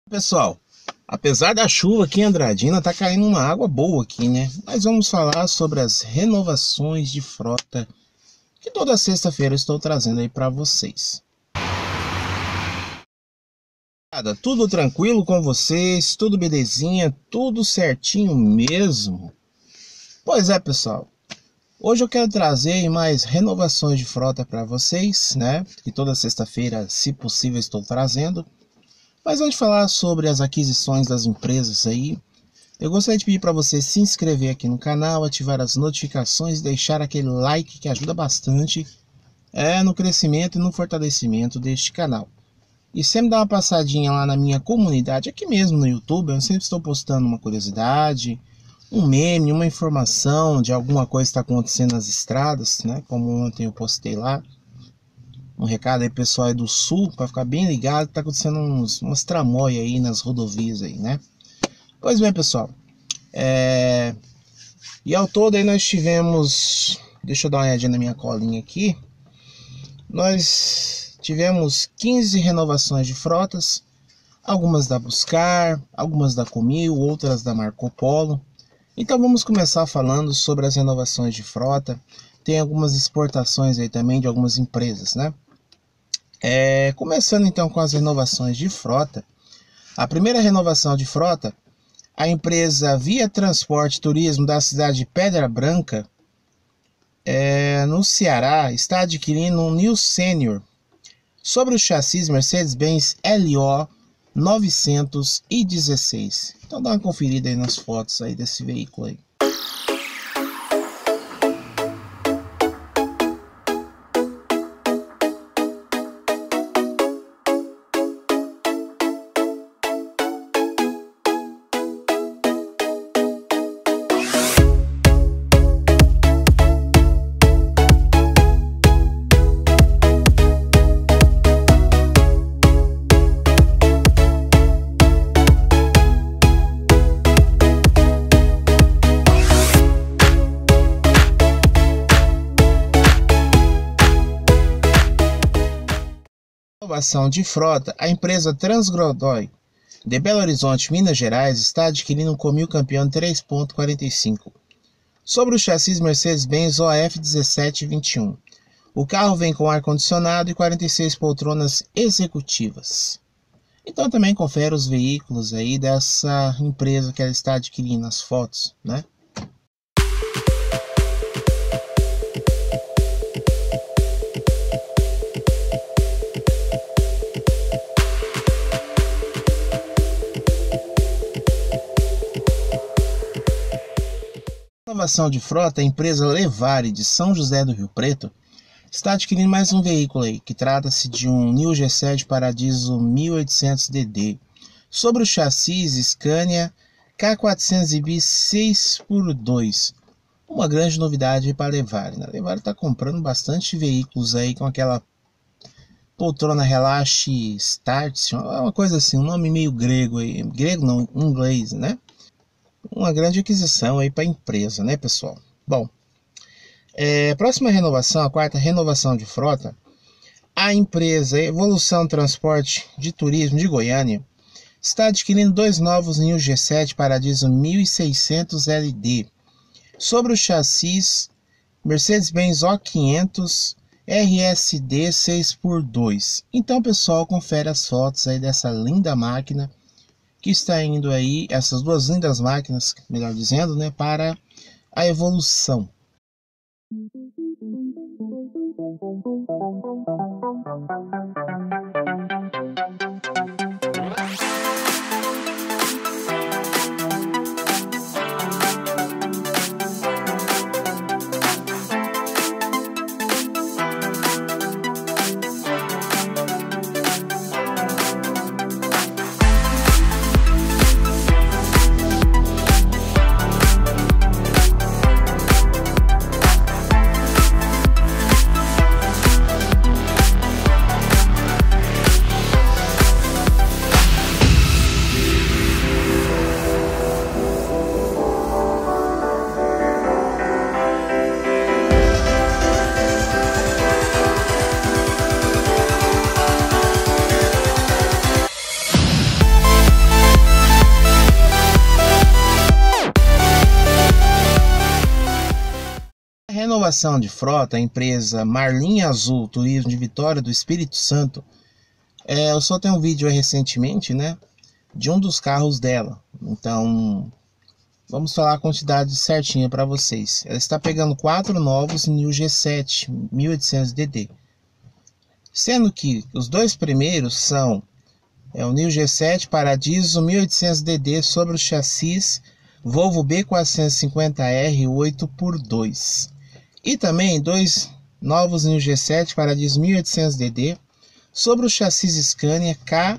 Pessoal, apesar da chuva aqui em Andradina, tá caindo uma água boa aqui, né? Mas vamos falar sobre as renovações de frota que toda sexta-feira eu estou trazendo aí para vocês. Tudo tranquilo com vocês? Tudo belezinha? Tudo certinho mesmo? Pois é, pessoal. Hoje eu quero trazer mais renovações de frota para vocês, né? Que toda sexta-feira, se possível, estou trazendo. Mas antes de falar sobre as aquisições das empresas aí, eu gostaria de pedir para você se inscrever aqui no canal, ativar as notificações, deixar aquele like que ajuda bastante no crescimento e no fortalecimento deste canal. E sempre dá uma passadinha lá na minha comunidade, aqui mesmo no YouTube. Eu sempre estou postando uma curiosidade, um meme, uma informação de alguma coisa que está acontecendo nas estradas, né? Como ontem eu postei lá. Um recado aí pessoal aí do sul, para ficar bem ligado, tá acontecendo umas tramóias aí nas rodovias aí, né? Pois bem, pessoal, e ao todo aí nós tivemos, deixa eu dar uma olhadinha na minha colinha aqui, nós tivemos 15 renovações de frotas, algumas da Buscar, algumas da Comil, outras da Marco Polo. Então vamos começar falando sobre as renovações de frota. Tem algumas exportações aí também de algumas empresas, né? Começando então com as renovações de frota. A primeira renovação de frota, a empresa Via Transporte Turismo da cidade de Pedra Branca, no Ceará, está adquirindo um New Senior sobre o chassi Mercedes-Benz LO 916. Então dá uma conferida aí nas fotos aí desse veículo aí. Renovação de frota, a empresa Transgodoy de Belo Horizonte, Minas Gerais, está adquirindo um Comil Campeão 3.45 sobre o chassi Mercedes-Benz OF 1721. O carro vem com ar-condicionado e 46 poltronas executivas. Então também confere os veículos aí dessa empresa que ela está adquirindo, as fotos, né? Renovação de frota, a empresa Levare de São José do Rio Preto está adquirindo mais um veículo aí, que trata-se de um New G7 Paradiso 1800DD sobre o chassi Scania K400B 6x2. Uma grande novidade para a Levare, né? A Levare está comprando bastante veículos aí com aquela poltrona relaxe start, uma coisa assim, um nome meio grego aí, grego não, inglês, né? Uma grande aquisição aí para a empresa, né, pessoal? Bom, próxima renovação, a quarta renovação de frota, a empresa Evolução Transporte de Turismo de Goiânia está adquirindo dois novos New G7 Paradiso 1600 LD sobre o chassi Mercedes-Benz O500 RSD 6x2. Então, pessoal, confere as fotos aí dessa linda máquina que está indo aí, essas duas lindas máquinas, melhor dizendo, né, para a Evolução. renovação de frota, a empresa Marlin Azul Turismo de Vitória do Espírito Santo, eu só tenho um vídeo aí recentemente, né, de um dos carros dela. Então, vamos falar a quantidade certinha para vocês. Ela está pegando 4 novos New G7 1800DD, sendo que os 2 primeiros são o New G7 Paradiso 1800DD sobre o chassis Volvo B450R 8x2. E também 2 novos New G7 Paradiso 1800DD sobre o chassis Scania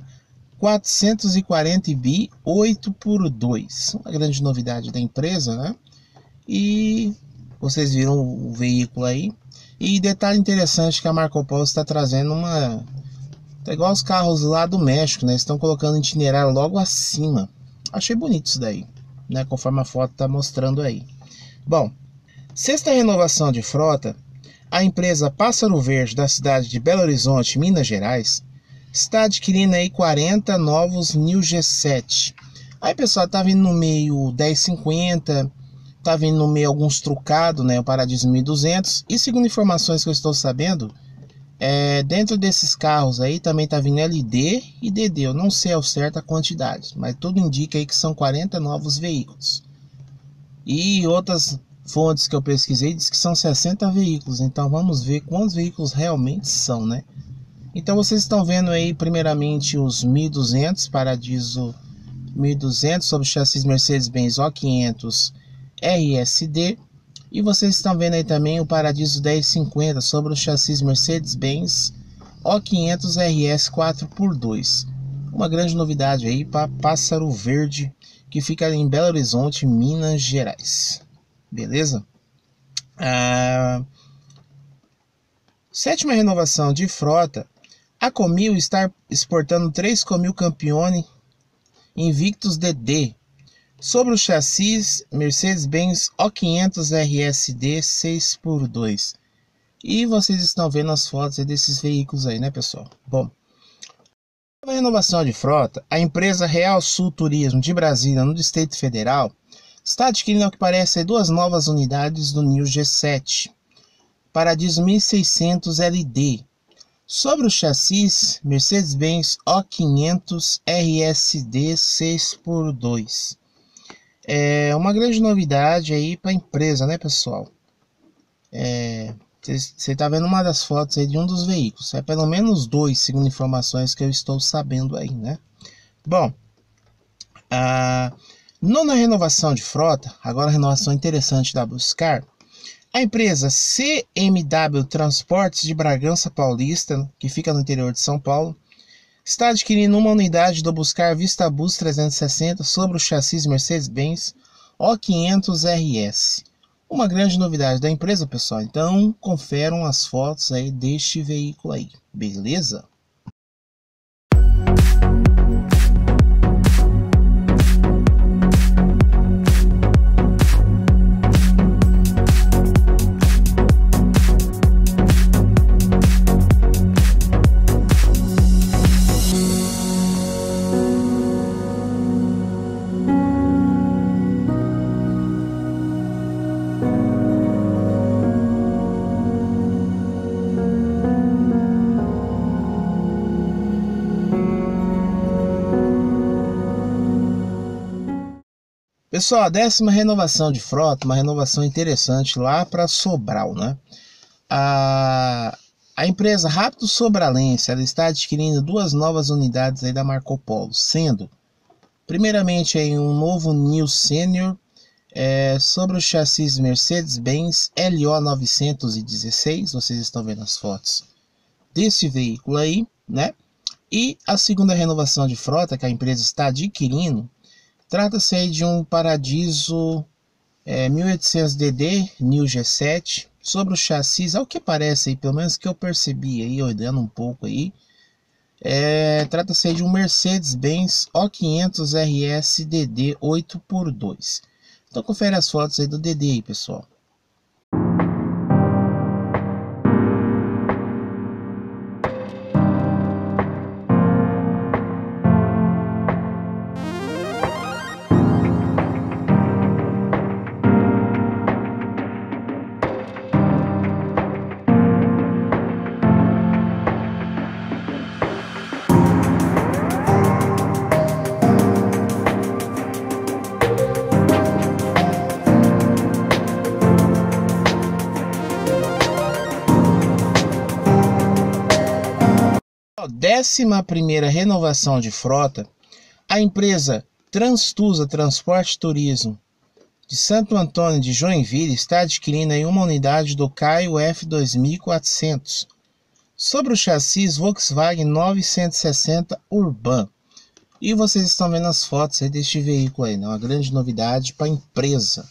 K440B 8x2. Uma grande novidade da empresa, né? E vocês viram o veículo aí. E detalhe interessante que a Marco Polo está trazendo uma... Tá igual os carros lá do México, né? Estão colocando itinerário logo acima. Achei bonito isso daí, né? Conforme a foto está mostrando aí. Bom, sexta renovação de frota, a empresa Pássaro Verde da cidade de Belo Horizonte, Minas Gerais, está adquirindo aí 40 novos New G7. Aí, pessoal, tá vindo no meio 1050, tá vindo no meio alguns trucados, né? O Paradiso 1200. E segundo informações que eu estou sabendo, dentro desses carros aí também tá vindo LD e DD. Eu não sei ao certo a quantidade, mas tudo indica aí que são 40 novos veículos. E outras fontes que eu pesquisei diz que são 60 veículos. Então vamos ver quantos veículos realmente são, né? Então vocês estão vendo aí primeiramente os 1200, Paradiso 1200 sobre chassis Mercedes-Benz O500 RSD. E vocês estão vendo aí também o Paradiso 1050 sobre o chassis Mercedes-Benz O500 RS 4x2. Uma grande novidade aí para Pássaro Verde, que fica ali em Belo Horizonte, Minas Gerais. Beleza? Sétima renovação de frota. A Comil está exportando 3 Comil Campione Invictus DD sobre o chassis Mercedes-Benz O500 RSD 6x2. E vocês estão vendo as fotos desses veículos aí, né, pessoal? Bom, na renovação de frota, a empresa Real Sul Turismo de Brasília, no Distrito Federal, está adquirindo, ao que parece, 2 novas unidades do New G7 Paradiso 1600 LD sobre o chassis Mercedes-Benz O500 RSD 6x2. É uma grande novidade aí para a empresa, né, pessoal? Você está vendo uma das fotos aí de um dos veículos. É pelo menos 2, segundo informações que eu estou sabendo aí, né? Bom, nona renovação de frota, agora renovação interessante da Buscar. A empresa CMW Transportes de Bragança Paulista, que fica no interior de São Paulo, está adquirindo uma unidade do Buscar VistaBus 360 sobre o chassis Mercedes-Benz O500 RS. Uma grande novidade da empresa, pessoal. Então, conferam as fotos aí deste veículo aí, beleza? Pessoal, a 10ª renovação de frota, uma renovação interessante lá para Sobral, né? A empresa Rápido Sobralense, ela está adquirindo 2 novas unidades aí da Marco Polo, sendo, primeiramente, aí um novo New Senior sobre o chassis Mercedes-Benz LO 916, vocês estão vendo as fotos desse veículo aí, né? E a segunda renovação de frota que a empresa está adquirindo, trata-se aí de um Paradiso 1800DD New G7 sobre o chassis, ao que parece aí, pelo menos que eu percebi aí, olhando um pouco aí, trata-se aí de um Mercedes-Benz O500 RS DD 8x2. Então confere as fotos aí do DD aí, pessoal. 11ª renovação de frota, a empresa Transtusa Transporte e Turismo de Santo Antônio de Joinville está adquirindo aí uma unidade do Caio F2400 sobre o chassi Volkswagen 960 Urban. E vocês estão vendo as fotos aí deste veículo aí, né? Uma grande novidade para a empresa.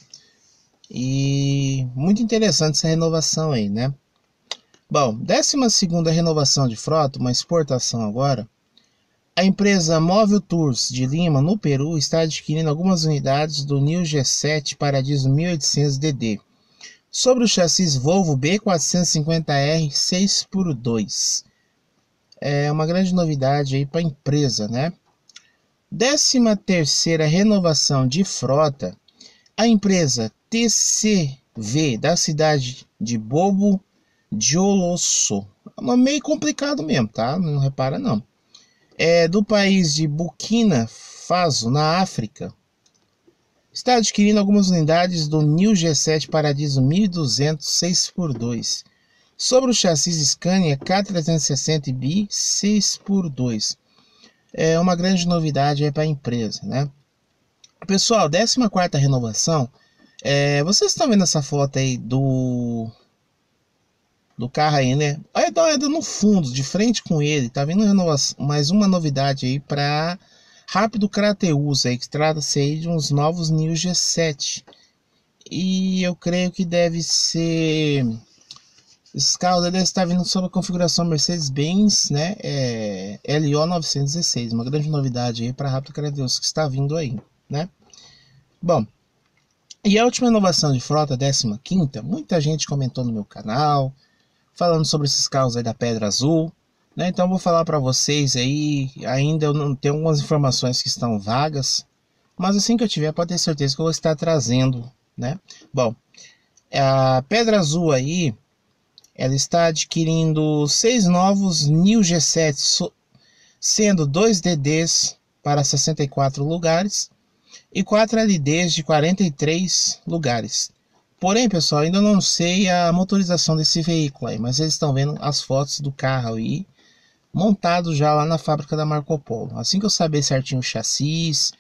E muito interessante essa renovação aí, né? Bom, 12ª renovação de frota, uma exportação agora. A empresa Móvel Tours de Lima, no Peru, está adquirindo algumas unidades do New G7 Paradiso 1800DD sobre o chassi Volvo B450R 6x2. É uma grande novidade aí para a empresa, né? 13ª renovação de frota, a empresa TCV da cidade de Bobo Dioulasso. É meio complicado mesmo, tá? Não repara não. É do país de Burkina Faso, na África. Está adquirindo algumas unidades do New G7 Paradiso 1200 6x2 sobre o chassi Scania K360B 6x2. É uma grande novidade para a empresa, né? Pessoal, 14ª renovação. Vocês estão vendo essa foto aí do carro aí, né? Olha, dá uma olhada no fundo, de frente com ele. Tá vendo mais uma novidade aí para Rápido Crateus aí, que trata-se aí de uns novos New G7. E eu creio que deve ser... Esses carros devem estar vindo sob a configuração Mercedes-Benz, né? LO 916, uma grande novidade aí para Rápido Crateus que está vindo aí, né? Bom, e a última inovação de frota, 15ª, muita gente comentou no meu canal, falando sobre esses carros aí da Pedra Azul, né? Então eu vou falar para vocês aí, ainda eu não tenho algumas informações que estão vagas, mas assim que eu tiver, pode ter certeza que eu vou estar trazendo, né? Bom, a Pedra Azul aí, ela está adquirindo 6 novos New G7, sendo 2 DDs para 64 lugares e 4 LDs de 43 lugares. Porém, pessoal, ainda não sei a motorização desse veículo aí, mas eles estão vendo as fotos do carro aí, montado já lá na fábrica da Marco Polo. Assim que eu saber certinho o chassis,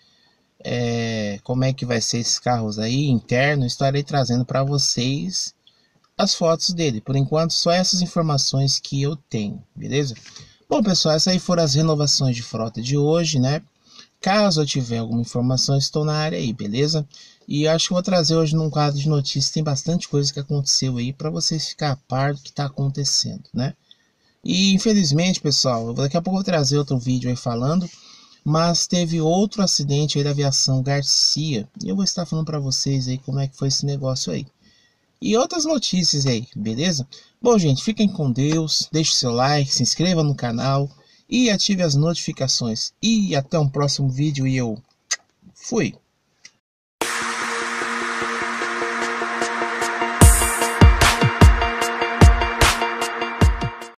como é que vai ser esses carros aí, interno, estarei trazendo para vocês as fotos dele. Por enquanto, só essas informações que eu tenho, beleza? Bom, pessoal, essas aí foram as renovações de frota de hoje, né? Caso eu tiver alguma informação, estou na área aí, beleza? E acho que vou trazer hoje num quadro de notícias, tem bastante coisa que aconteceu aí para vocês ficar a par do que está acontecendo, né? E infelizmente, pessoal, daqui a pouco eu vou trazer outro vídeo aí falando, mas teve outro acidente aí da aviação Garcia, e eu vou estar falando para vocês aí como é que foi esse negócio aí. E outras notícias aí, beleza? Bom, gente, fiquem com Deus, deixe seu like, se inscreva no canal e ative as notificações. E até um próximo vídeo e eu fui!